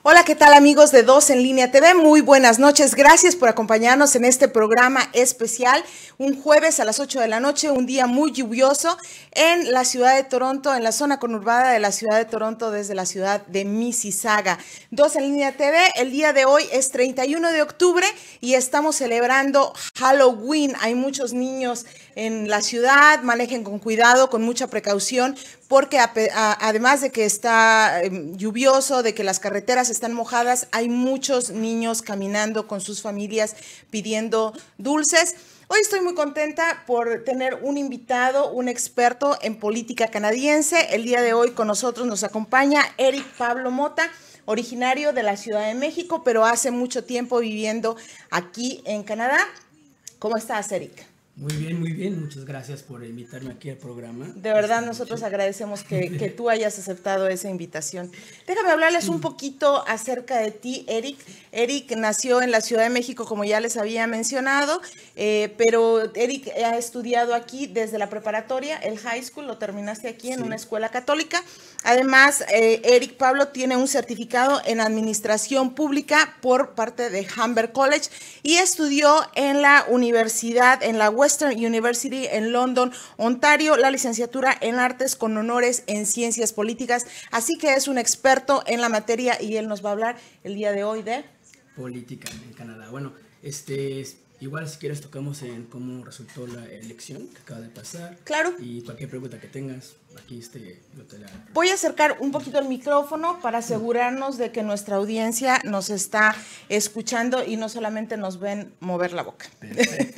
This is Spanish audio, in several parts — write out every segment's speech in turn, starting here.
Hola, ¿qué tal amigos de Dos en Línea TV? Muy buenas noches, gracias por acompañarnos en este programa especial, un jueves a las 8 de la noche, un día muy lluvioso en la ciudad de Toronto, en la zona conurbada de la ciudad de Toronto, desde la ciudad de Mississauga. Dos en Línea TV, el día de hoy es 31 de octubre y estamos celebrando Halloween. Hay muchos niños en la ciudad, manejen con cuidado, con mucha precaución, porque además de que está lluvioso, de que las carreteras están mojadas, hay muchos niños caminando con sus familias pidiendo dulces. Hoy estoy muy contenta por tener un invitado, un experto en política canadiense. El día de hoy con nosotros nos acompaña Eric Pablo Mota, originario de la Ciudad de México, pero hace mucho tiempo viviendo aquí en Canadá. ¿Cómo estás, Eric? Muy bien, muchas gracias por invitarme aquí al programa. De verdad, nosotros agradecemos que tú hayas aceptado esa invitación. Déjame hablarles un poquito acerca de ti, Eric. Eric nació en la Ciudad de México, como ya les había mencionado, pero Eric ha estudiado aquí desde la preparatoria, el high school, lo terminaste aquí en una escuela católica. Además, Eric Pablo tiene un certificado en administración pública por parte de Humber College y estudió en la universidad, en la Western University en London, Ontario, la licenciatura en artes con honores en ciencias políticas. Así que es un experto en la materia y él nos va a hablar el día de hoy de política en Canadá. Bueno, igual si quieres tocamos en cómo resultó la elección que acaba de pasar. Claro. Y cualquier pregunta que tengas, aquí yo te la... Voy a acercar un poquito el micrófono para asegurarnos de que nuestra audiencia nos está escuchando y no solamente nos ven mover la boca. Perfecto.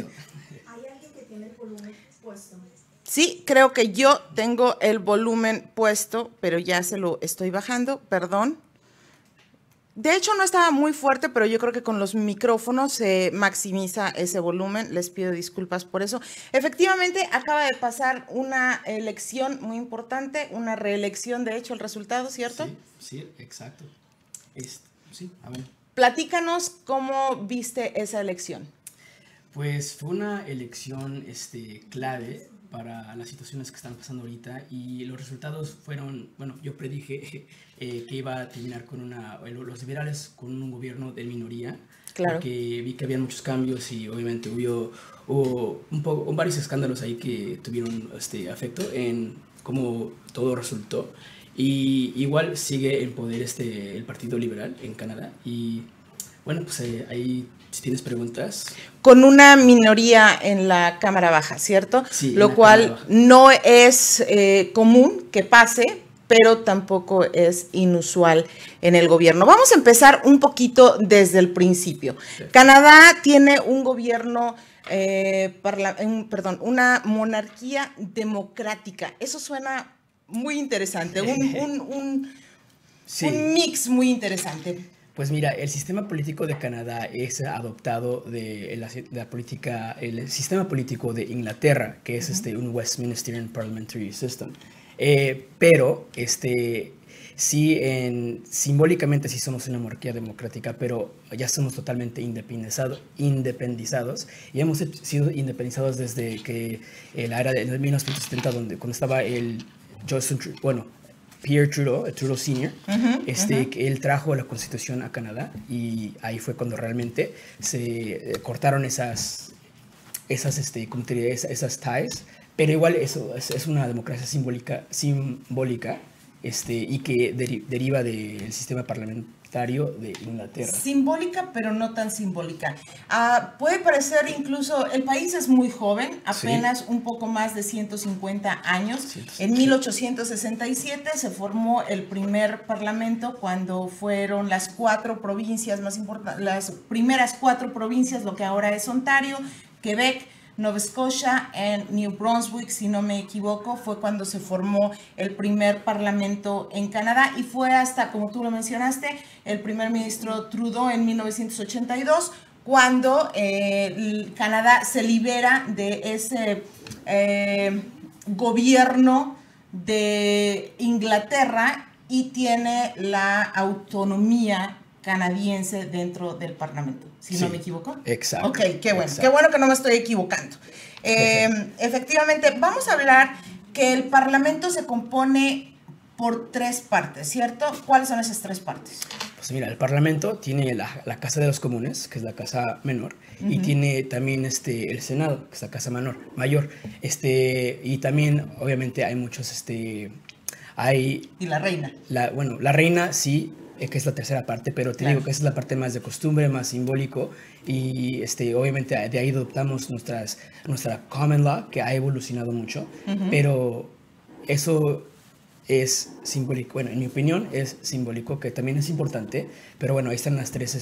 Sí, creo que yo tengo el volumen puesto, pero ya se lo estoy bajando, perdón. De hecho, no estaba muy fuerte, pero yo creo que con los micrófonos se maximiza ese volumen. Les pido disculpas por eso. Efectivamente, acaba de pasar una elección muy importante, una reelección, de hecho, el resultado, ¿cierto? Sí, exacto. Sí, a ver. Platícanos cómo viste esa elección. Pues fue una elección clave para las situaciones que están pasando ahorita y los resultados fueron, bueno, yo predije que iba a terminar con los liberales con un gobierno de minoría, claro, porque vi que había muchos cambios y obviamente hubo varios escándalos ahí que tuvieron afecto en cómo todo resultó. Y igual sigue en poder el Partido Liberal en Canadá y bueno, pues ahí si tienes preguntas. Con una minoría en la Cámara Baja, ¿cierto? Sí. Lo cual no es común que pase, pero tampoco es inusual en el gobierno. Vamos a empezar un poquito desde el principio. Sí. Canadá tiene un gobierno, una monarquía democrática. Eso suena muy interesante, un mix muy interesante. Pues mira, el sistema político de Canadá es adoptado de el sistema político de Inglaterra, que es un Westminster Parliamentary System. Pero simbólicamente sí somos una monarquía democrática, pero ya somos totalmente independizados y hemos sido independizados desde que la era de 1970, cuando estaba Pierre Trudeau Sr., que él trajo la Constitución a Canadá y ahí fue cuando realmente se cortaron esas ties, pero igual eso es una democracia simbólica y que deriva del sistema parlamentario de Inglaterra. Simbólica, pero no tan simbólica. Puede parecer incluso, el país es muy joven, apenas un poco más de 150 años. En 1867 se formó el primer parlamento cuando fueron las 4 provincias más importantes, las primeras 4 provincias, lo que ahora es Ontario, Quebec, Nova Scotia y New Brunswick, si no me equivoco, fue cuando se formó el primer parlamento en Canadá y fue hasta, como tú lo mencionaste, el primer ministro Trudeau en 1982, cuando Canadá se libera de ese gobierno de Inglaterra y tiene la autonomía canadiense dentro del Parlamento, si no me equivoco. Exacto. Ok, qué bueno. Exacto. Qué bueno que no me estoy equivocando. Efectivamente, vamos a hablar que el Parlamento se compone por 3 partes, ¿cierto? ¿Cuáles son esas 3 partes? Pues mira, el Parlamento tiene la Casa de los Comunes, que es la Casa Menor, y tiene también el Senado, que es la Casa Mayor. Y también, obviamente, hay muchos, hay... Y la reina. Bueno, la reina sí, que es la tercera parte, pero te digo que esa es la parte más de costumbre, más simbólico, y obviamente de ahí adoptamos nuestra common law, que ha evolucionado mucho, pero eso es simbólico. Bueno, en mi opinión es simbólico, que también es importante, pero bueno, ahí están las tres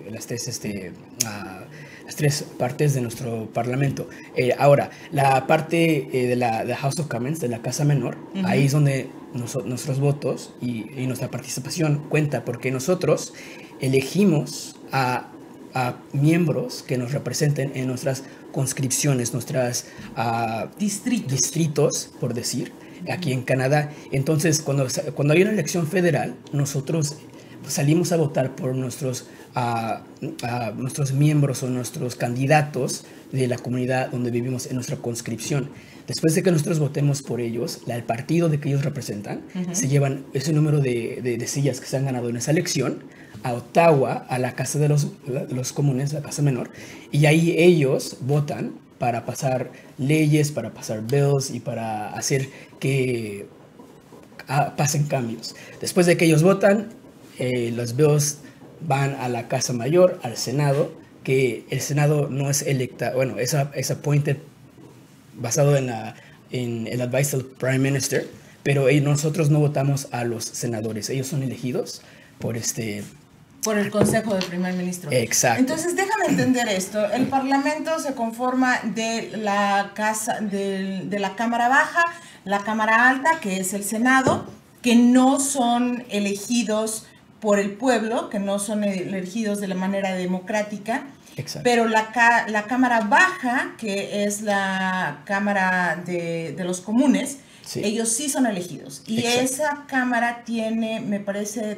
partes de nuestro parlamento. Ahora, la parte de la House of Commons, de la Casa Menor, ahí es donde nuestros votos y nuestra participación cuenta, porque nosotros elegimos a miembros que nos representen en nuestras conscripciones, nuestras distritos, por decir, aquí en Canadá. Entonces, cuando hay una elección federal, nosotros salimos a votar por nuestros miembros o nuestros candidatos de la comunidad donde vivimos en nuestra conscripción. Después de que nosotros votemos por ellos, el partido de que ellos representan, se llevan ese número de sillas que se han ganado en esa elección a Ottawa, a la Casa de los Comunes, la Casa Menor, y ahí ellos votan para pasar leyes, para pasar bills y para hacer que pasen cambios. Después de que ellos votan, los bills van a la Casa Mayor, al Senado, que el Senado no es electa, bueno, es appointed basado en el advice del Prime Minister, pero nosotros no votamos a los senadores, ellos son elegidos por por el Consejo del Primer Ministro. Exacto. Entonces, déjame entender esto. El Parlamento se conforma de la Cámara Baja, la Cámara Alta, que es el Senado, que no son elegidos por el pueblo, que no son elegidos de la manera democrática. Exacto. Pero la Cámara Baja, que es la Cámara de los Comunes, sí, ellos sí son elegidos. Y exacto, esa Cámara tiene, me parece,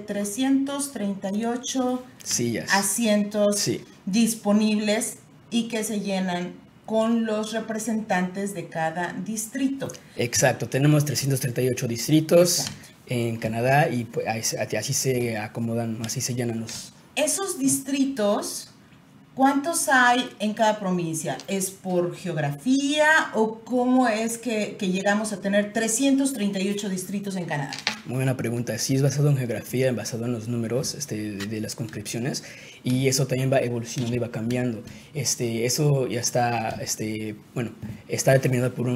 338 sillas, asientos sí, disponibles y que se llenan con los representantes de cada distrito. Exacto, tenemos 338 distritos, exacto, en Canadá, y pues así se acomodan, así se llenan los... Esos distritos... ¿Cuántos hay en cada provincia? ¿Es por geografía o cómo es que llegamos a tener 338 distritos en Canadá? Muy buena pregunta. Sí, es basado en geografía, basado en los números de las conscripciones, y eso también va evolucionando y va cambiando. Eso ya está, está determinado por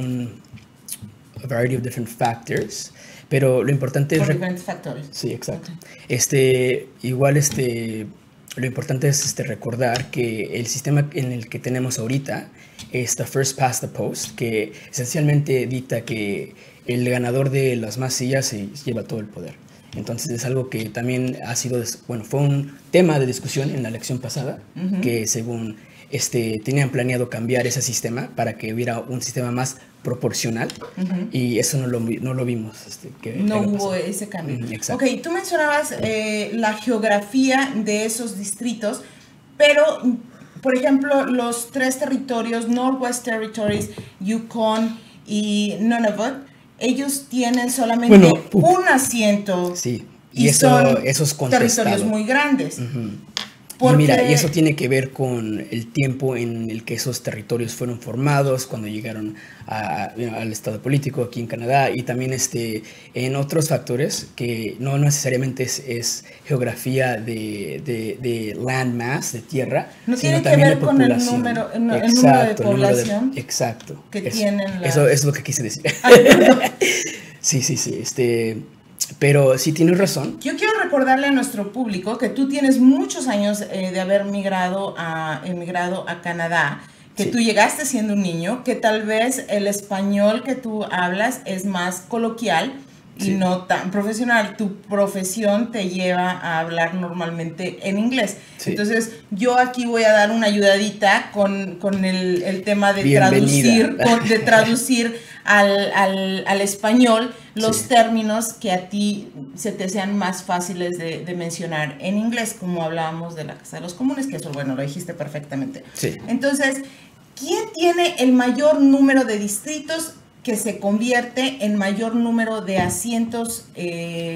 a variety of different factors, pero lo importante por diferentes factores. Sí, exacto. Okay. Igual lo importante es recordar que el sistema en el que tenemos ahorita es the first past the post, que esencialmente dicta que el ganador de las más sillas se lleva todo el poder. Entonces es algo que también fue un tema de discusión en la elección pasada, que según tenían planeado cambiar ese sistema para que hubiera un sistema más proporcional, y eso no lo vimos. No hubo ese cambio. Exacto. Ok, tú mencionabas la geografía de esos distritos, pero, por ejemplo, los tres territorios, Northwest Territories, Yukon y Nunavut, ellos tienen solamente un asiento. Sí, y son esos territorios muy grandes. Y mira, y eso tiene que ver con el tiempo en el que esos territorios fueron formados, cuando llegaron al estado político aquí en Canadá, y también en otros factores que no necesariamente es geografía de land mass, de tierra, no sino tiene también que ver de con población. el número de población. Exacto. Que tienen eso es lo que quise decir. Sí. Pero sí tienes razón. Yo quiero recordarle a nuestro público que tú tienes muchos años de haber emigrado a Canadá, que sí, tú llegaste siendo un niño, que tal vez el español que tú hablas es más coloquial y sí, no tan profesional. Tu profesión te lleva a hablar normalmente en inglés. Sí. Entonces, yo aquí voy a dar una ayudadita con el tema de traducir al español los sí, términos que a ti se te sean más fáciles de mencionar en inglés, como hablábamos de la Casa de los Comunes, que eso, bueno, lo dijiste perfectamente. Sí. Entonces, ¿quién tiene el mayor número de distritos que se convierte en mayor número de asientos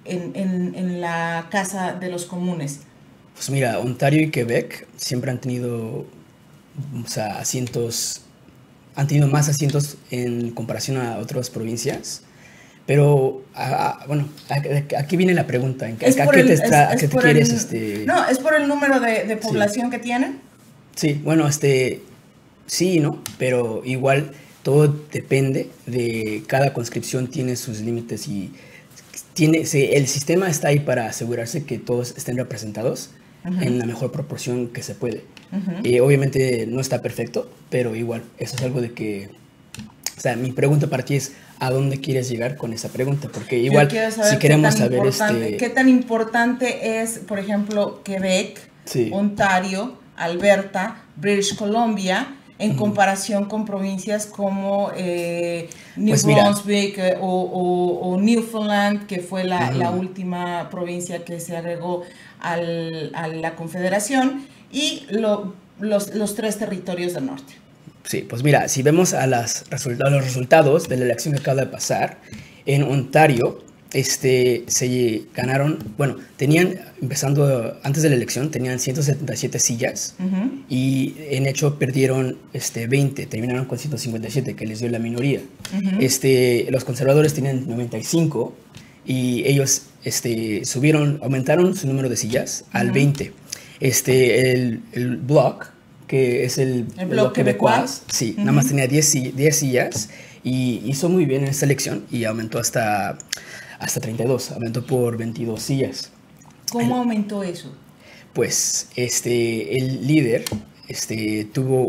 en la Casa de los Comunes? Pues mira, Ontario y Quebec siempre han tenido, o sea, han tenido más asientos en comparación a otras provincias. Pero, bueno, aquí viene la pregunta. ¿A qué te quieres? No, ¿es por el número de población que tienen? Sí, bueno, sí, ¿no? Pero igual todo depende de cada conscripción, tiene sus límites y el sistema está ahí para asegurarse que todos estén representados en la mejor proporción que se puede. Obviamente no está perfecto, pero igual, eso es algo de que... O sea, mi pregunta para ti es, ¿a dónde quieres llegar con esa pregunta? Porque igual, si queremos saber... ¿Qué tan importante es, por ejemplo, Quebec, sí, Ontario, Alberta, British Columbia, en comparación con provincias como New Brunswick o Newfoundland, que fue la última provincia que se agregó a la Confederación, y los 3 territorios del norte? Sí, pues mira, si vemos a los resultados de la elección que acaba de pasar, en Ontario se ganaron, bueno, empezando antes de la elección, tenían 177 sillas y en hecho perdieron 20, terminaron con 157, que les dio la minoría. Los conservadores tenían 95 y ellos aumentaron su número de sillas al 20. El Bloc, que es el Bloc Québécois, sí, nada más tenía 10 sillas y hizo muy bien en esta elección y aumentó hasta 32, aumentó por 22 sillas. ¿Cómo aumentó eso? Pues el líder tuvo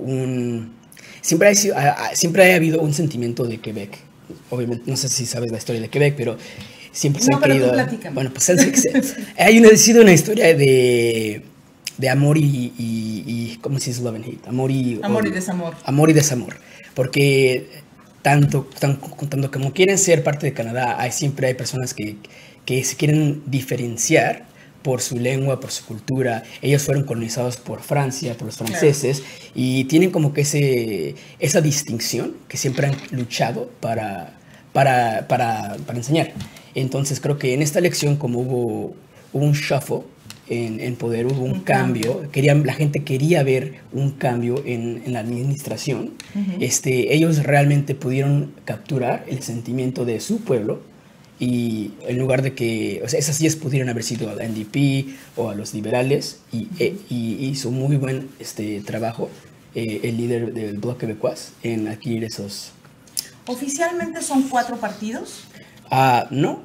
siempre ha habido un sentimiento de Quebec. Obviamente, no sé si sabes la historia de Quebec, pero siempre se ha querido... Bueno, pues ha sido una historia de amor y ¿cómo se dice love and hate? Amor y desamor. Amor y desamor. Porque tanto como quieren ser parte de Canadá, siempre hay personas que se quieren diferenciar por su lengua, por su cultura. Ellos fueron colonizados por Francia, por los franceses, claro, y tienen como que esa distinción que siempre han luchado para enseñar. Entonces creo que en esta elección, como hubo un shuffle en poder, hubo un cambio. La gente quería ver un cambio en la administración. Ellos realmente pudieron capturar el sentimiento de su pueblo y en lugar de que, o sea, esas sillas pudieron haber sido al NDP o a los liberales y hizo muy buen trabajo el líder del Bloc Québécois en adquirir esos. ¿Oficialmente son 4 partidos? No,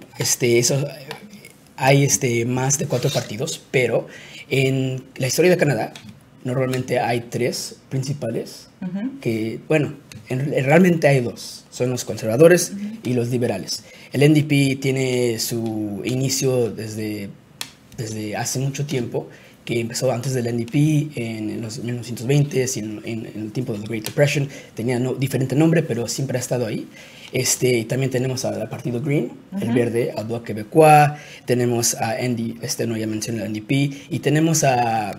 hay más de 4 partidos, pero en la historia de Canadá normalmente hay 3 principales, que, bueno, realmente hay 2, son los conservadores y los liberales. El NDP tiene su inicio desde hace mucho tiempo, que empezó antes del NDP en los 1920s y en el tiempo de la Great Depression. Tenía diferente nombre, pero siempre ha estado ahí. También tenemos al Partido Green, el verde, al Bloc Québécois, tenemos a no ya mencioné el NDP, y tenemos a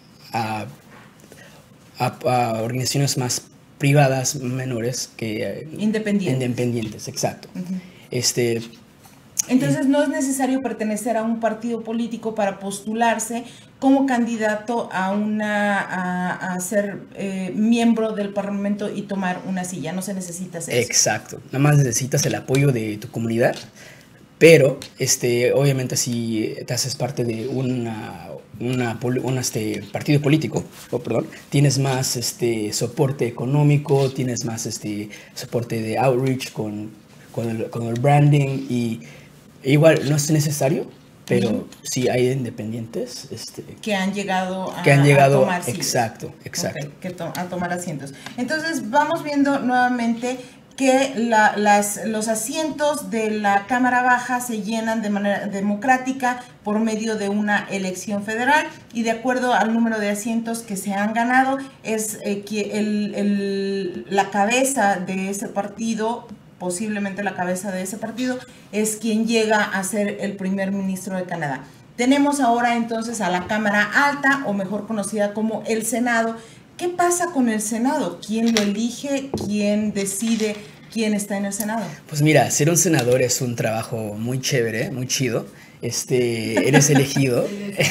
organizaciones más privadas, menores, que independientes, exacto. Entonces no es necesario pertenecer a un partido político para postularse como candidato a ser miembro del Parlamento y tomar una silla. No se necesita eso. Exacto. Nada más necesitas el apoyo de tu comunidad, pero obviamente si te haces parte de un partido político, tienes más soporte económico, tienes más soporte de outreach con el branding y igual no es necesario, pero sí hay independientes que han llegado a tomar sillas. Exacto. Okay, a tomar asientos. Entonces vamos viendo nuevamente que los asientos de la Cámara Baja se llenan de manera democrática por medio de una elección federal y de acuerdo al número de asientos que se han ganado es que la cabeza de ese partido, posiblemente la cabeza de ese partido, es quien llega a ser el primer ministro de Canadá. Tenemos ahora entonces a la Cámara Alta, o mejor conocida como el Senado. ¿Qué pasa con el Senado? ¿Quién lo elige? ¿Quién decide quién está en el Senado? Pues mira, ser un senador es un trabajo muy chévere, muy chido. eres elegido.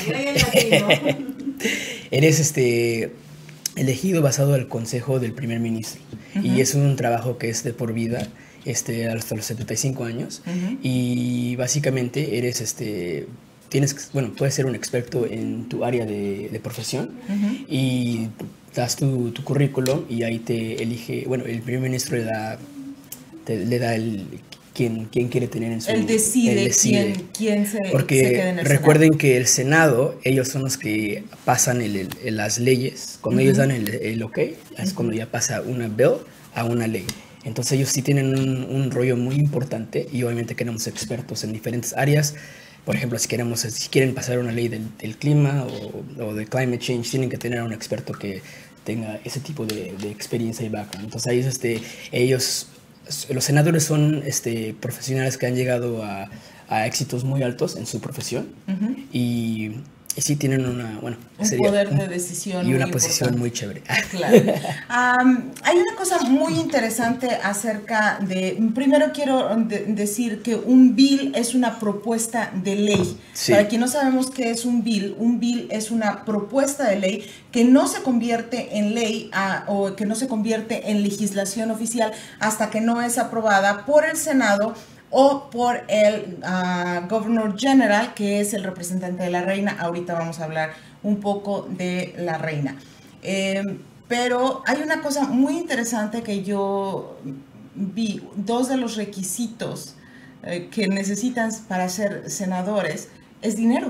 Eres elegido basado al consejo del primer ministro. Y es un trabajo que es de por vida, hasta los 75 años. Y básicamente eres puedes ser un experto en tu área de profesión. Y das tu currículum y ahí te elige, el primer ministro le da quién quiere tener en su... Él decide quién se quede en el recuerden Senado. que el Senado, ellos son los que pasan las leyes. Cuando ellos dan el ok, es cuando ya pasa una bill a una ley. Entonces ellos sí tienen un rollo muy importante y obviamente queremos expertos en diferentes áreas. Por ejemplo, si quieren pasar una ley del clima o de climate change, tienen que tener a un experto que tenga ese tipo de experiencia y background. Entonces ellos los senadores son profesionales que han llegado a éxitos muy altos en su profesión y sí tienen un poder de decisión y una posición muy chévere. Claro. Hay una cosa muy interesante acerca de, primero quiero decir que un bill es una propuesta de ley. Sí. Para quien no sabemos qué es un bill es una propuesta de ley que no se convierte en ley o que no se convierte en legislación oficial hasta que no es aprobada por el Senado o por el Governor General, que es el representante de la reina. Ahorita vamos a hablar un poco de la reina. Pero hay una cosa muy interesante que yo vi. Dos de los requisitos que necesitan para ser senadores es dinero.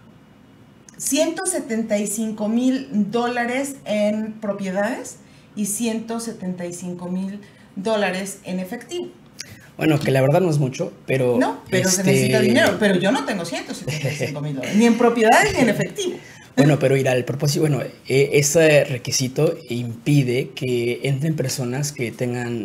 $175,000 en propiedades y $175,000 en efectivo. Bueno, que la verdad no es mucho, pero... No, pero se necesita dinero. Pero yo no tengo $175,000, ni en propiedades ni en efectivo. Bueno, pero ir al propósito, ese requisito impide que entren personas que tengan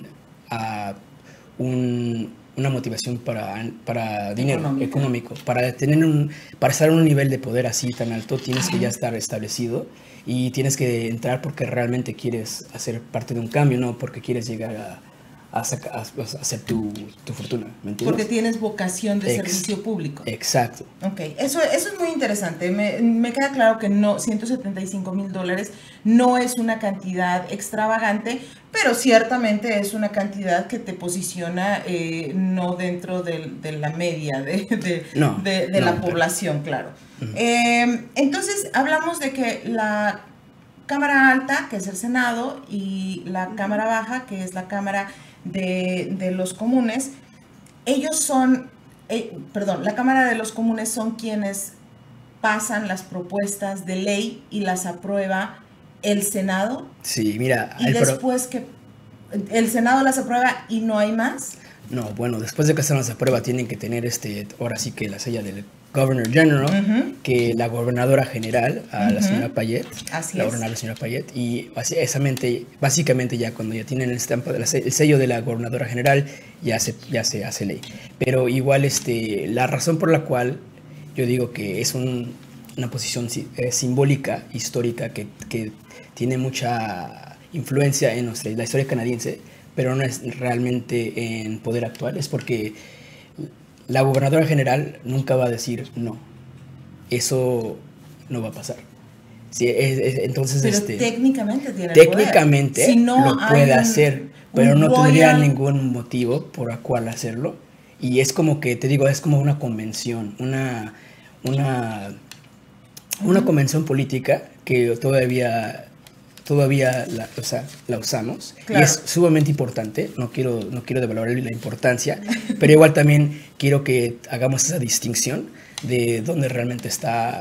una motivación para dinero económico. Para estar en un nivel de poder así tan alto, tienes que ya estar establecido y tienes que entrar porque realmente quieres hacer parte de un cambio, no porque quieres llegar a hacer tu fortuna, ¿me entiendes? Porque tienes vocación de servicio público. Exacto. Ok, eso es muy interesante. Me queda claro que no, $175,000 no es una cantidad extravagante, pero ciertamente es una cantidad que te posiciona no dentro de la media de la población, claro. Entonces, hablamos de que la Cámara Alta, que es el Senado, y la Cámara Baja, que es la Cámara de los Comunes, ellos son, la Cámara de los Comunes son quienes pasan las propuestas de ley y las aprueba el Senado. Sí, mira. Y después que el Senado las aprueba y no hay más. No, bueno, después de que se las aprueba tienen que tener ahora sí que la sella del Governor General, que la gobernadora general, la señora Payette, la señora Payette, y básicamente ya cuando ya tienen el sello de la gobernadora general, ya se hace ley. Pero igual la razón por la cual yo digo que es una posición simbólica, histórica, que tiene mucha influencia en la historia canadiense, pero no es realmente en poder actual, es porque la gobernadora general nunca va a decir no. Eso no va a pasar. Sí, entonces, pero técnicamente tiene técnicamente poder. Si no lo puede hacer, pero no tendría ningún motivo por el cual hacerlo. Y es como que, te digo, es como una convención, una convención política que todavía la usamos. Claro. Y es sumamente importante. No quiero devaluar la importancia, pero igual también quiero que hagamos esa distinción de dónde realmente está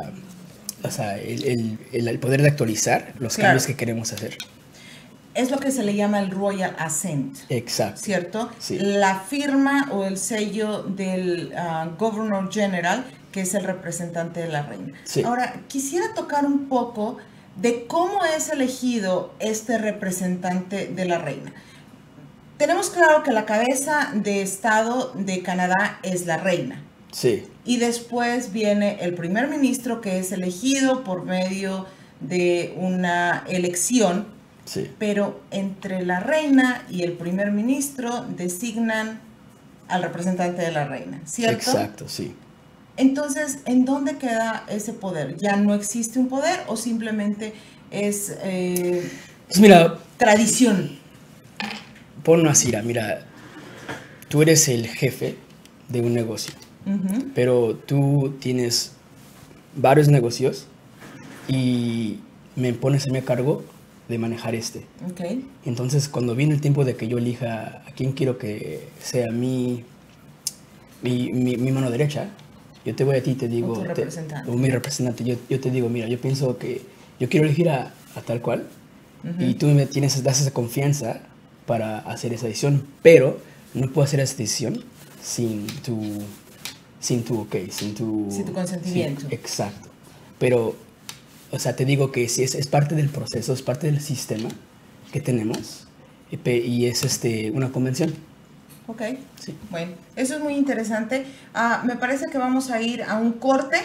el poder de actualizar los cambios que queremos hacer. Es lo que se le llama el Royal Assent. Exacto. ¿Cierto? Sí. La firma o el sello del Governor General, que es el representante de la reina. Sí. Ahora, quisiera tocar un poco de cómo es elegido este representante de la reina. Tenemos claro que la cabeza de Estado de Canadá es la reina. Sí. Y después viene el primer ministro, que es elegido por medio de una elección. Sí. Pero entre la reina y el primer ministro designan al representante de la reina, ¿cierto? Exacto, sí. Entonces, ¿en dónde queda ese poder? ¿Ya no existe un poder o simplemente es Pues mira, tradición? ponlo así, mira, tú eres el jefe de un negocio, pero tú tienes varios negocios y me pones a mí a cargo de manejar este. Okay. Entonces, cuando viene el tiempo de que yo elija a quién quiero que sea mi mano derecha, yo te voy a ti y te digo... O tu representante. O mi representante. Yo te digo, mira, yo pienso que yo quiero elegir a tal cual y tú me das esa confianza para hacer esa decisión, pero no puedo hacer esa decisión sin tu ok, sin tu consentimiento. Sí, exacto. Pero, o sea, te digo que sí, es parte del proceso, es parte del sistema que tenemos y es una convención. Ok, sí. Bueno, eso es muy interesante. Me parece que vamos a ir a un corte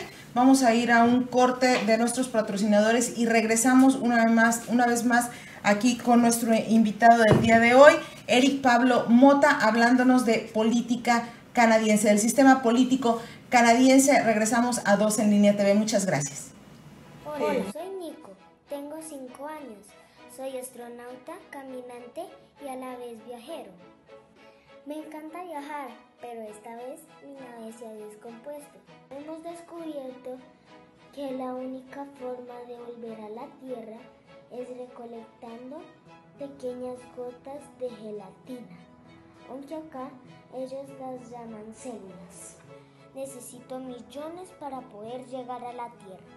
de nuestros patrocinadores y regresamos una vez más aquí con nuestro invitado del día de hoy, Eric Pablo Mota, hablándonos de política canadiense, del sistema político canadiense. Regresamos a 2 en Línea TV. Muchas gracias. Hola, soy Nico, tengo 5 años, soy astronauta, caminante y a la vez viajero. Me encanta viajar, pero esta vez mi nave se ha descompuesto. Hemos descubierto que la única forma de volver a la Tierra es recolectando pequeñas gotas de gelatina, aunque acá ellos las llaman células. Necesito millones para poder llegar a la Tierra.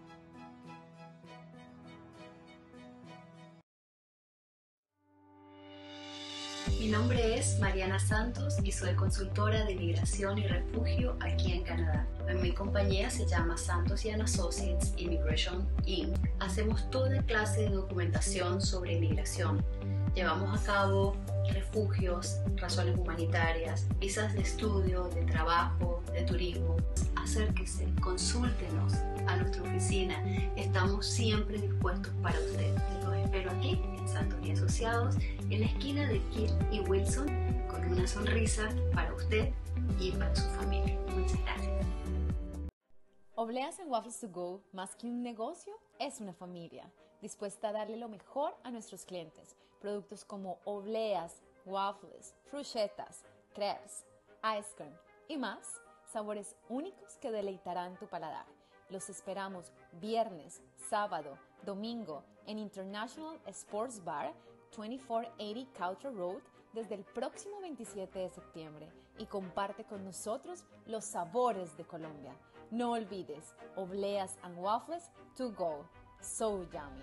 Mi nombre es Mariana Santos y soy consultora de migración y refugio aquí en Canadá. Mi compañía se llama Santos & Associates Immigration Inc. Hacemos toda clase de documentación sobre inmigración. Llevamos a cabo refugios, razones humanitarias, visas de estudio, de trabajo, de turismo. Acérquese, consúltenos a nuestra oficina. Estamos siempre dispuestos para usted. Los espero aquí en Santos & Asociados, en la esquina de Kill y Wilson, con una sonrisa para usted y para su familia. Muchas gracias. Obleas and Waffles to Go, más que un negocio, es una familia, dispuesta a darle lo mejor a nuestros clientes. Productos como obleas, waffles, fruchetas, crepes, ice cream y más, sabores únicos que deleitarán tu paladar. Los esperamos viernes, sábado, domingo en International Sports Bar, 2480 Country Road, desde el próximo 27 de septiembre y comparte con nosotros los sabores de Colombia. No olvides, obleas and waffles to go. So yummy.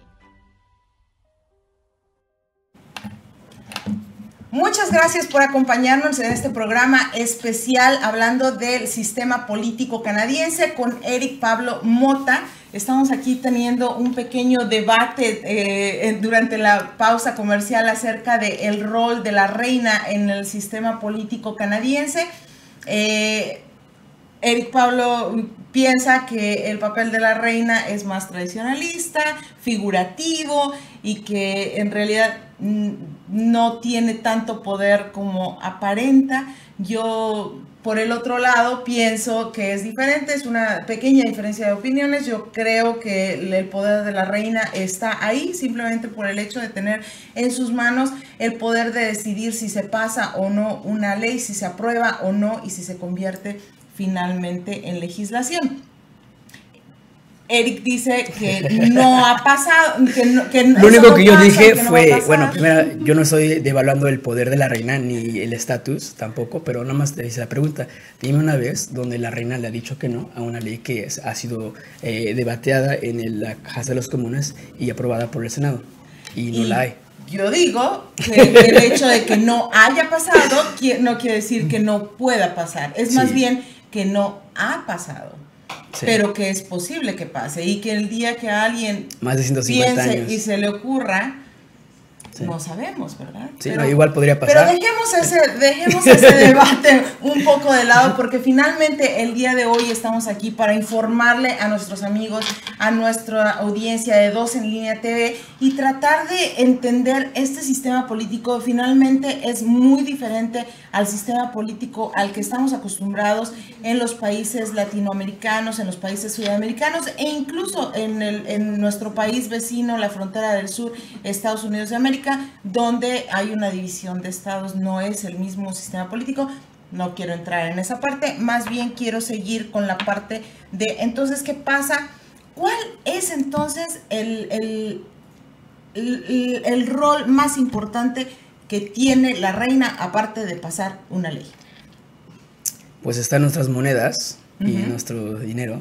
Muchas gracias por acompañarnos en este programa especial hablando del sistema político canadiense con Eric Pablo Mota. Estamos aquí teniendo un pequeño debate durante la pausa comercial acerca del rol de la reina en el sistema político canadiense. Eric Pablo piensa que el papel de la reina es más tradicionalista, figurativo y que en realidad no tiene tanto poder como aparenta. Yo, por el otro lado, pienso que es diferente, es una pequeña diferencia de opiniones. Yo creo que el poder de la reina está ahí simplemente por el hecho de tener en sus manos el poder de decidir si se pasa o no una ley, si se aprueba o no y si se convierte finalmente en legislación. Eric dice que no ha pasado, lo único que yo dije fue, bueno, primero, yo no estoy devaluando el poder de la reina ni el estatus tampoco, pero nada más te hice la pregunta. Dime una vez donde la reina le ha dicho que no a una ley que ha sido debateada en la Casa de los Comunes y aprobada por el Senado, y no la hay. Yo digo que el hecho de que no haya pasado no quiere decir que no pueda pasar, es más bien que no ha pasado. Sí. Pero que es posible que pase y que el día que alguien más de 150 piense años y se le ocurra Sí. No sabemos, ¿verdad? Sí, pero, no, igual podría pasar. Pero dejemos ese debate un poco de lado, porque finalmente el día de hoy estamos aquí para informarle a nuestros amigos, a nuestra audiencia de 2 en Línea TV y tratar de entender este sistema político. Finalmente es muy diferente al sistema político al que estamos acostumbrados en los países latinoamericanos, en los países sudamericanos e incluso en nuestro país vecino, la frontera del sur, Estados Unidos de América, donde hay una división de estados, no es el mismo sistema político. No quiero entrar en esa parte, más bien quiero seguir con la parte de, entonces, ¿qué pasa? ¿Cuál es entonces el rol más importante que tiene la reina aparte de pasar una ley? Pues están nuestras monedas y nuestro dinero.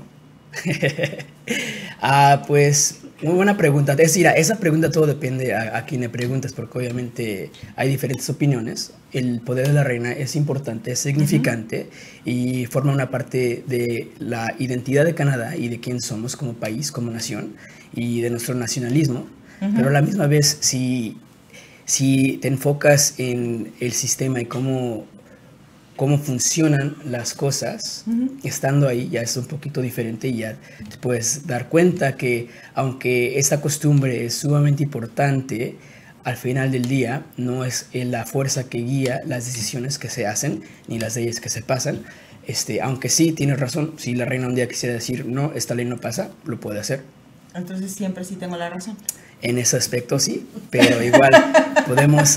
Pues muy buena pregunta. Es decir, esa pregunta todo depende a quien le preguntes, porque obviamente hay diferentes opiniones. El poder de la reina es importante, es significante y forma una parte de la identidad de Canadá y de quién somos como país, como nación y de nuestro nacionalismo. Pero a la misma vez, si te enfocas en el sistema y cómo funcionan las cosas, estando ahí ya es un poquito diferente y ya te puedes dar cuenta que aunque esta costumbre es sumamente importante, al final del día no es la fuerza que guía las decisiones que se hacen ni las leyes que se pasan. Aunque sí, tienes razón, si la reina un día quisiera decir no, esta ley no pasa, lo puede hacer. Entonces siempre sí tengo la razón. En ese aspecto sí, pero igual podemos...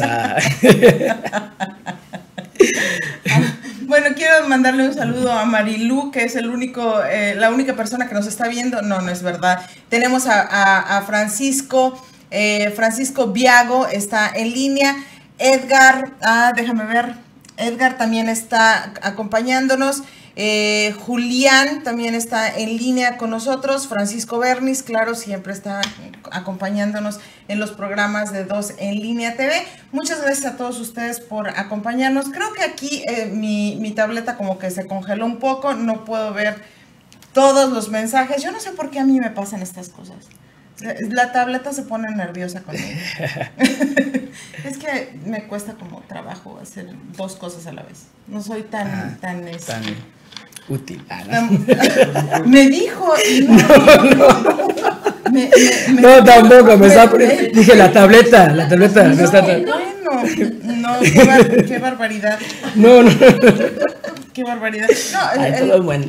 Bueno, quiero mandarle un saludo a Marilu, que es la única persona que nos está viendo. No es verdad. Tenemos a Francisco Viago, está en línea. Edgar, déjame ver. Edgar también está acompañándonos. Julián también está en línea con nosotros. Francisco Bernis, claro, siempre está acompañándonos en los programas de 2 en Línea TV. Muchas gracias a todos ustedes por acompañarnos. Creo que aquí mi tableta como que se congeló un poco, no puedo ver todos los mensajes. Yo no sé por qué a mí me pasan estas cosas. La tableta se pone nerviosa conmigo. Es que me cuesta como trabajo hacer 2 cosas a la vez. No soy tan útil. Me dijo. No, tampoco. Dije la tableta. No está tan... No, qué barbaridad. No. Qué barbaridad. Todo bueno.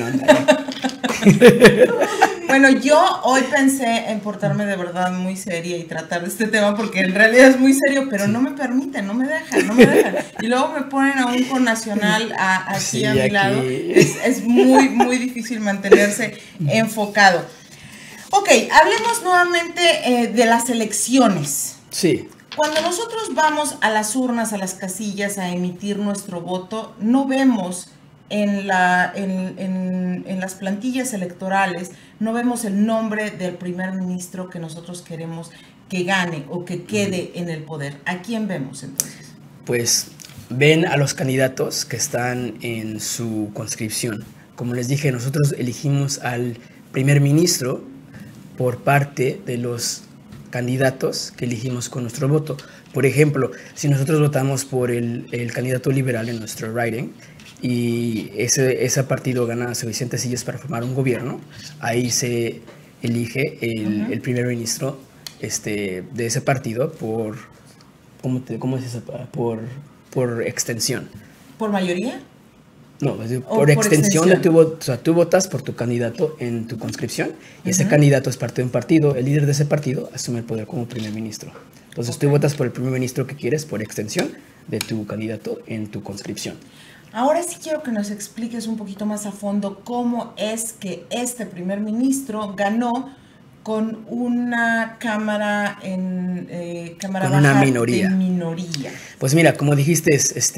Bueno, yo hoy pensé en portarme de verdad muy seria y tratar de este tema porque en realidad es muy serio, pero no me permiten, no me dejan. Y luego me ponen a un connacional aquí a mi lado. Es muy, muy difícil mantenerse enfocado. Ok, hablemos nuevamente de las elecciones. Sí. Cuando nosotros vamos a las urnas, a las casillas, a emitir nuestro voto, no vemos en las plantillas electorales, no vemos el nombre del primer ministro que nosotros queremos que gane o que quede en el poder. ¿A quién vemos entonces? Pues ven a los candidatos que están en su conscripción. Como les dije, nosotros elegimos al primer ministro por parte de los candidatos que elegimos con nuestro voto. Por ejemplo, si nosotros votamos por el candidato liberal en nuestro riding, y ese partido gana suficientes sillas para formar un gobierno, ahí se elige el primer ministro de ese partido por ¿cómo es eso? Por extensión. ¿Por mayoría? No, por extensión de tu voto. O sea, tú votas por tu candidato en tu conscripción y ese candidato es parte de un partido. El líder de ese partido asume el poder como primer ministro. Entonces tú votas por el primer ministro que quieres por extensión de tu candidato en tu conscripción. Ahora sí quiero que nos expliques un poquito más a fondo cómo es que este primer ministro ganó con una cámara con una minoría. Pues mira, como dijiste,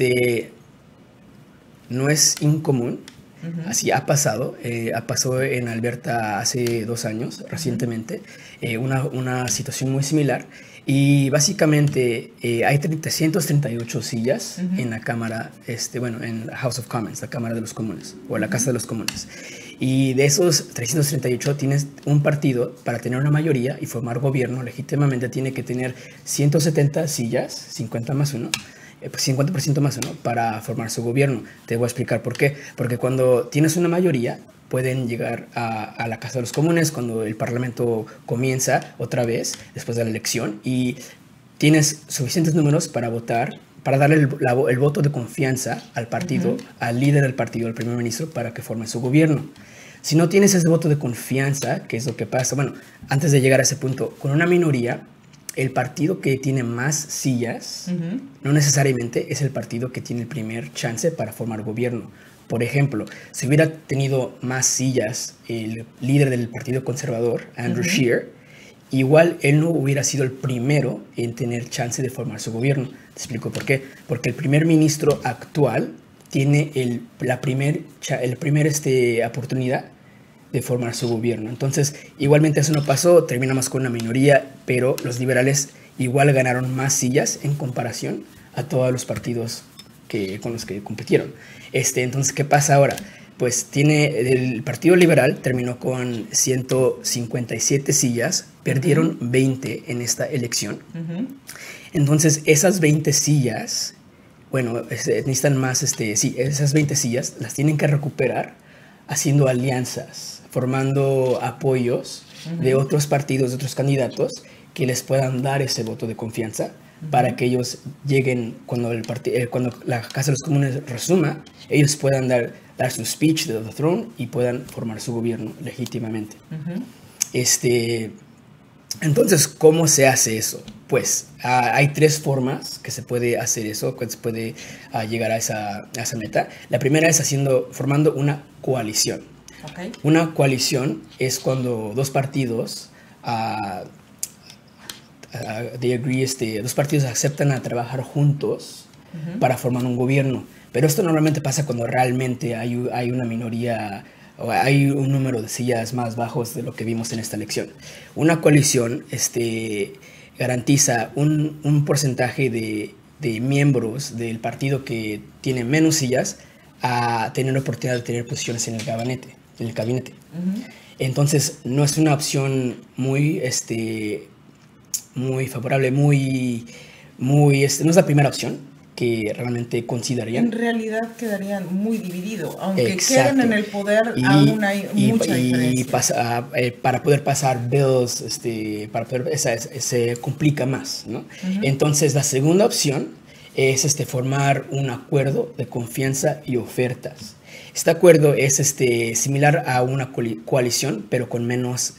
no es incomún. Así ha pasado. Pasó en Alberta hace 2 años, recientemente, una situación muy similar. Y básicamente hay 338 sillas en la Cámara, en la House of Commons, la Cámara de los Comunes, o la Casa de los Comunes. Y de esos 338 tienes un partido para tener una mayoría y formar gobierno legítimamente tiene que tener 170 sillas, 50 más 1, 50% más 1 para formar su gobierno. Te voy a explicar por qué. Porque cuando tienes una mayoría pueden llegar a la Casa de los Comunes cuando el Parlamento comienza otra vez después de la elección y tienes suficientes números para votar, para darle el voto de confianza al partido, al líder del partido, al primer ministro, para que forme su gobierno. Si no tienes ese voto de confianza, ¿qué es lo que pasa? Bueno, antes de llegar a ese punto, con una minoría, el partido que tiene más sillas no necesariamente es el partido que tiene el primer chance para formar gobierno. Por ejemplo, si hubiera tenido más sillas el líder del Partido Conservador, Andrew Scheer, igual él no hubiera sido el primero en tener chance de formar su gobierno. Te explico por qué. Porque el primer ministro actual tiene la primer oportunidad de formar su gobierno. Entonces, igualmente eso no pasó, terminamos con una minoría, pero los liberales igual ganaron más sillas en comparación a todos los partidos con los que compitieron. Entonces, ¿qué pasa ahora? Pues el Partido Liberal terminó con 157 sillas, perdieron 20 en esta elección. Entonces, esas 20 sillas, bueno, necesitan más, esas 20 sillas las tienen que recuperar haciendo alianzas, formando apoyos de otros partidos, de otros candidatos que les puedan dar ese voto de confianza para que ellos lleguen, cuando la Casa de los Comunes resuma, ellos puedan dar su speech de the throne y puedan formar su gobierno legítimamente. Entonces, ¿cómo se hace eso? Pues hay tres formas que se puede hacer eso, que se puede llegar a esa meta. La primera es formando una coalición. Okay. Una coalición es cuando dos partidos dos partidos aceptan a trabajar juntos para formar un gobierno. Pero esto normalmente pasa cuando realmente hay una minoría o hay un número de sillas más bajos de lo que vimos en esta elección. Una coalición garantiza un porcentaje de miembros del partido que tiene menos sillas a tener la oportunidad de tener posiciones en el gabinete. Entonces, no es una opción muy favorable, no es la primera opción que realmente considerarían. En realidad quedarían muy divididos, aunque queden en el poder, aún hay mucha diferencia. Y para poder pasar bills, se complica más, ¿no? Entonces, la segunda opción es formar un acuerdo de confianza y ofertas. Este acuerdo es similar a una coalición, pero con menos,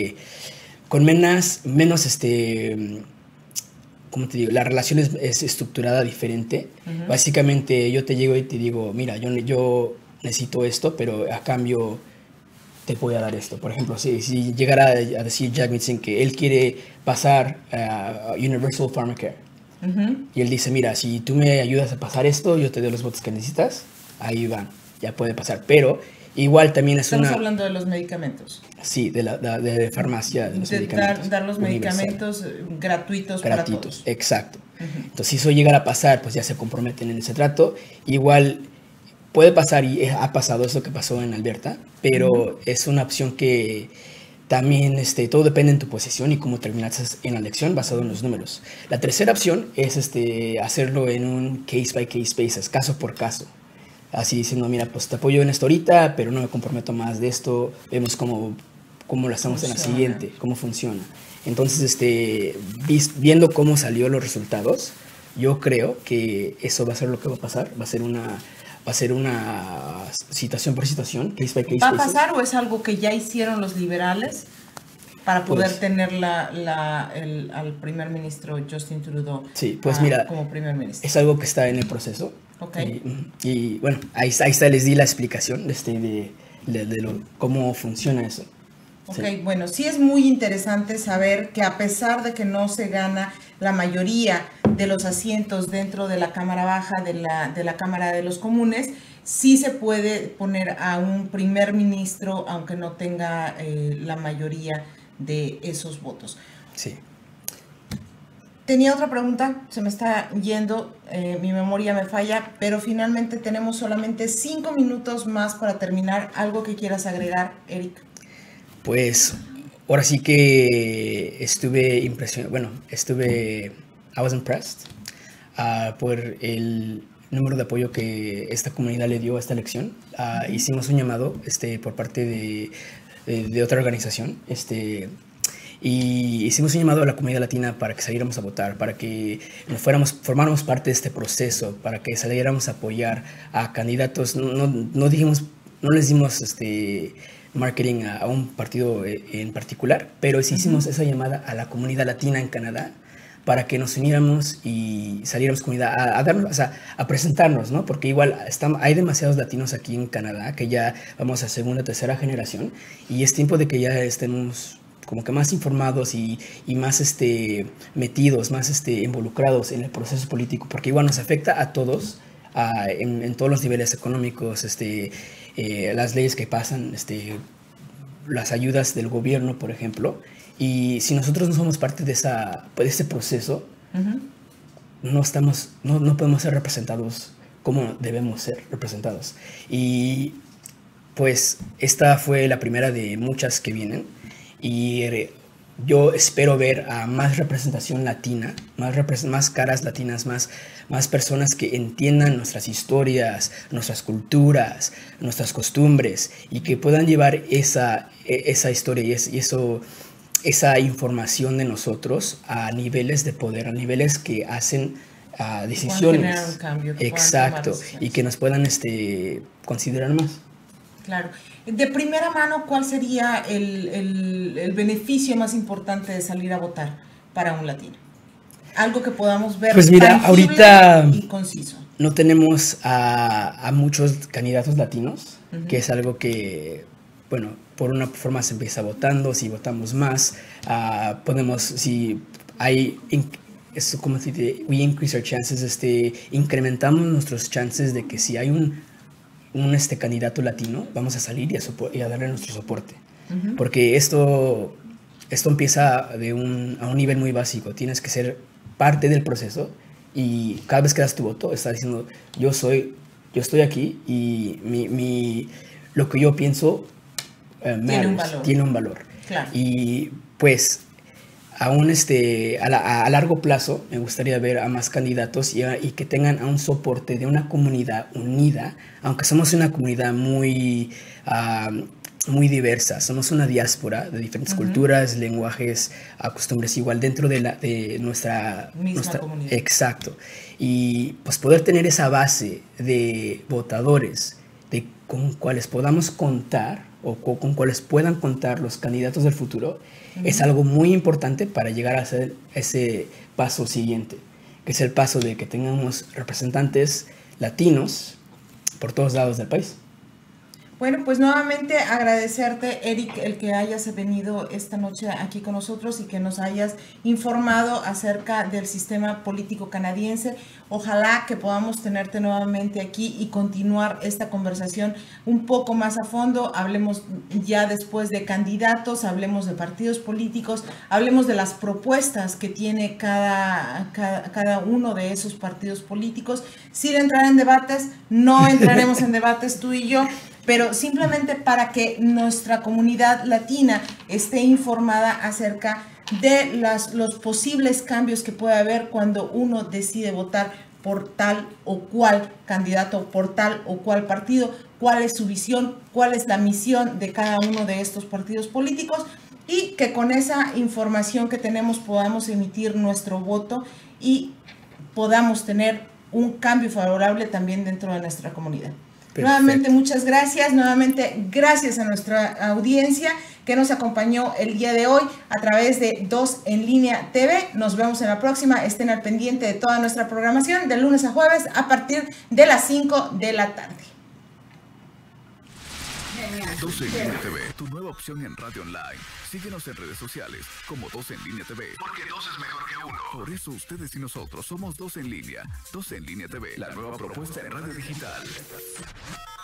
¿cómo te digo? La relación es estructurada diferente. Básicamente yo te llego y te digo, mira, yo necesito esto, pero a cambio te voy a dar esto. Por ejemplo, si llegara a decir Jack Mitzin que él quiere pasar a Universal Pharmacare, y él dice, mira, si tú me ayudas a pasar esto, yo te doy los votos que necesitas, ahí van, ya puede pasar. Pero igual también Estamos hablando de los medicamentos. Sí, de farmacia, de los medicamentos. Dar los medicamentos gratuitos para todos. Exacto. Entonces, si eso llegara a pasar, pues ya se comprometen en ese trato. Igual puede pasar, y ha pasado, es lo que pasó en Alberta, pero es una opción que también todo depende de tu posición y cómo terminaste en la elección basado en los números. La tercera opción es hacerlo en un case by case basis, caso por caso. Así diciendo, mira, pues te apoyo en esto ahorita, pero no me comprometo más de esto. Vemos cómo lo hacemos en la siguiente, cómo funciona. Entonces, viendo cómo salió los resultados, yo creo que eso va a ser lo que va a pasar. Va a ser una situación por situación, case by case. ¿Va a pasar o es algo que ya hicieron los liberales para poder tener al primer ministro Justin Trudeau como primer ministro? Es algo que está en el proceso. Okay. Y bueno, ahí está, les di la explicación de cómo funciona eso. Ok, sí. Bueno, sí es muy interesante saber que a pesar de que no se gana la mayoría de los asientos dentro de la Cámara Baja, de la Cámara de los Comunes, sí se puede poner a un primer ministro, aunque no tenga la mayoría de esos votos. Sí. Tenía otra pregunta, se me está yendo, mi memoria me falla, pero finalmente tenemos solamente 5 minutos más para terminar. ¿Algo que quieras agregar, Eric? Pues ahora sí que estuve impresionado, bueno, I was impressed por el número de apoyo que esta comunidad le dio a esta elección. Hicimos un llamado por parte de otra organización, y hicimos un llamado a la comunidad latina para que saliéramos a votar, para que formáramos parte de este proceso, para que saliéramos a apoyar a candidatos. No les dimos marketing a un partido en particular, pero sí hicimos esa llamada a la comunidad latina en Canadá para que nos uniéramos y saliéramos comunidad a presentarnos, ¿no? Porque igual hay demasiados latinos aquí en Canadá que ya vamos a segunda, tercera generación, y es tiempo de que ya estemos como que más informados y más metidos, más involucrados en el proceso político, porque igual nos afecta a todos en todos los niveles económicos, las leyes que pasan, las ayudas del gobierno, por ejemplo. Y si nosotros no somos parte de este proceso, no podemos ser representados como debemos ser representados. Y pues esta fue la primera de muchas que vienen. Y yo espero ver a más representación latina, más caras latinas, más personas que entiendan nuestras historias, nuestras culturas, nuestras costumbres, y que puedan llevar esa historia y esa información de nosotros a niveles de poder, a niveles que hacen decisiones. Generar un cambio, exacto, y que nos puedan considerar más. Claro. De primera mano, ¿cuál sería el beneficio más importante de salir a votar para un latino? Algo que podamos ver pues mira, ahorita y conciso. No tenemos a muchos candidatos latinos, que es algo que, bueno, por una forma se empieza votando. Si votamos más, we increase our chances, incrementamos nuestros chances de que si hay un candidato latino, vamos a salir y a darle nuestro soporte. Porque esto empieza a un nivel muy básico. Tienes que ser parte del proceso, y cada vez que das tu voto, estás diciendo, yo estoy aquí, y lo que yo pienso tiene un valor. Claro. Y pues aún a largo plazo me gustaría ver a más candidatos y que tengan un soporte de una comunidad unida, aunque somos una comunidad muy diversa. Somos una diáspora de diferentes culturas, lenguajes, costumbres, igual dentro de nuestra comunidad. Exacto. Y pues poder tener esa base de votadores con cuales podamos contar, o con cuales puedan contar los candidatos del futuro, es algo muy importante para llegar a hacer ese paso siguiente, que es el paso de que tengamos representantes latinos por todos lados del país. Bueno, pues nuevamente agradecerte, Eric, el que hayas venido esta noche aquí con nosotros y que nos hayas informado acerca del sistema político canadiense. Ojalá que podamos tenerte nuevamente aquí y continuar esta conversación un poco más a fondo. Hablemos ya después de candidatos, hablemos de partidos políticos, hablemos de las propuestas que tiene cada uno de esos partidos políticos. Sin entrar en debates, no entraremos en debates tú y yo, pero simplemente para que nuestra comunidad latina esté informada acerca de los posibles cambios que puede haber cuando uno decide votar por tal o cual candidato, por tal o cual partido, cuál es su visión, cuál es la misión de cada uno de estos partidos políticos, y que con esa información que tenemos podamos emitir nuestro voto y podamos tener un cambio favorable también dentro de nuestra comunidad. Perfecto. Nuevamente muchas gracias, nuevamente gracias a nuestra audiencia que nos acompañó el día de hoy a través de 2 en Línea TV. Nos vemos en la próxima, estén al pendiente de toda nuestra programación de lunes a jueves a partir de las 5 de la tarde. 2 en Línea TV, tu nueva opción en radio online. Síguenos en redes sociales como 2 en Línea TV. Porque 2 es mejor que 1. Por eso ustedes y nosotros somos 2 en Línea. 2 en Línea TV, la nueva propuesta en radio digital.